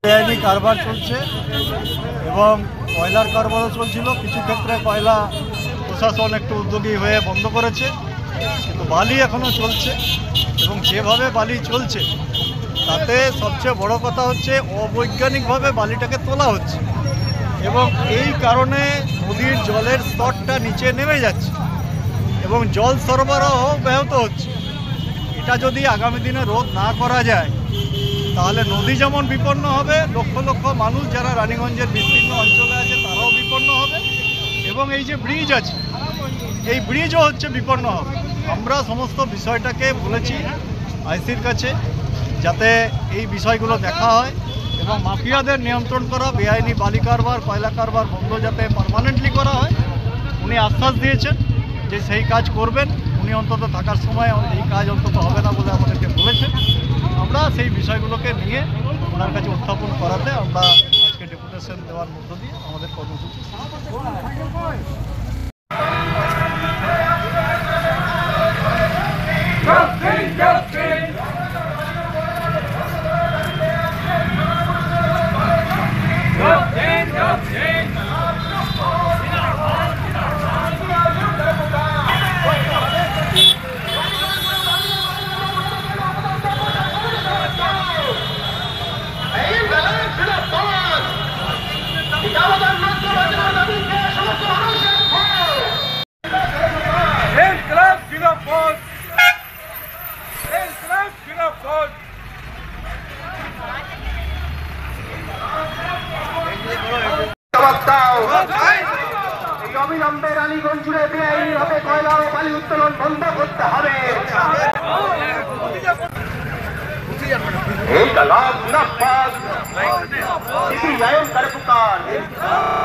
বেআইনি কারবার চলছে এবং কয়লার কারবারও চলছিল। কিছু ক্ষেত্রে কয়লা প্রশাসন একটু উদ্যোগী হয়ে বন্ধ করেছে, কিন্তু বালি এখনও চলছে এবং যেভাবে বালি চলছে তাতে সবচেয়ে বড় কথা হচ্ছে অবৈজ্ঞানিকভাবে বালিটাকে তোলা হচ্ছে এবং এই কারণে নদীর জলের স্তরটা নিচে নেমে যাচ্ছে এবং জল সরবরাহ ব্যাহত হচ্ছে। এটা যদি আগামী দিনে রোধ না করা যায় তাহলে নদী যেমন বিপন্ন হবে, লক্ষ লক্ষ মানুষ যারা রানীগঞ্জের বিস্তীর্ণ অঞ্চলে আছে তারাও বিপন্ন হবে এবং এই যে ব্রিজ আছে এই ব্রিজও হচ্ছে বিপন্ন হবে। আমরা সমস্ত বিষয়টাকে বলেছি আইসির কাছে যাতে এই বিষয়গুলো দেখা হয় এবং মাফিয়াদের নিয়ন্ত্রণ করা, বেআইনি বালি কারবার কয়লা কারবার বন্ধ যাতে পার্মানেন্টলি করা হয়। উনি আশ্বাস দিয়েছেন যে সেই কাজ করবেন। উনি অন্তত থাকার সময় এই কাজ অন্তত হবে না বলে আমাদেরকে বলেছেন। আমরা সেই বিষয়গুলোকে নিয়ে ওনার কাছে উত্থাপন করাতে আমরা আজকে ডেপুটেশন দেওয়ার মধ্য দিয়ে আমাদের কর্মসূচি। অবিলম্বে রানীগঞ্জ জুড়ে বেআইনিভাবে কয়লা ও বালি উত্তোলন বন্ধ করতে হবে।